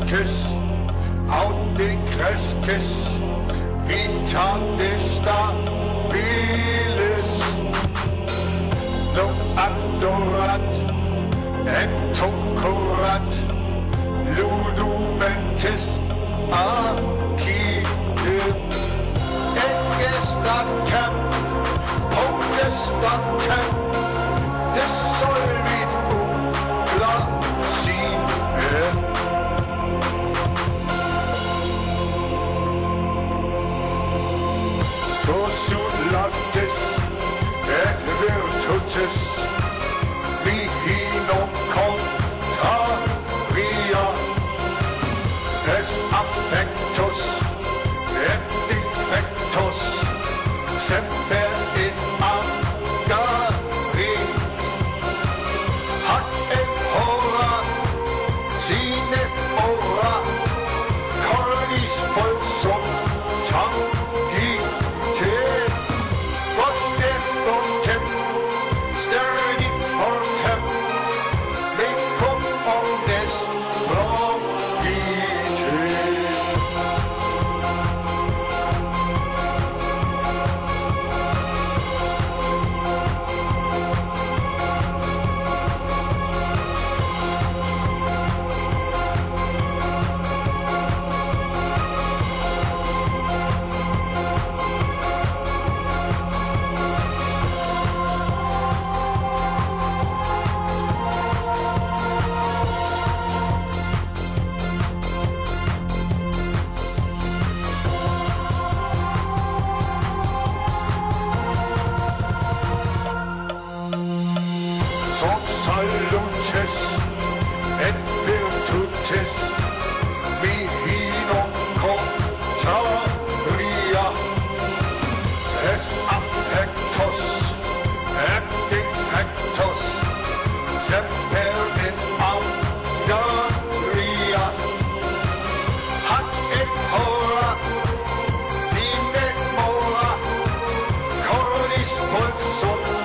cresques, aut de cresques, vitatis stabilis, non adorat, entocorat, ludumentis acide, et gestatem, potestatem, dissolvit glacier. Postulatis et virtutis mihi non contraria est affectus et defectus semper in agari hac et hora sine ora cornis pulsum tangite quod fortem sternit fortem mecum omnes progite. Salutes et virtutis mihi non contraria est affectus et defectus semper in agria hac et hora sine mora cornis pulsum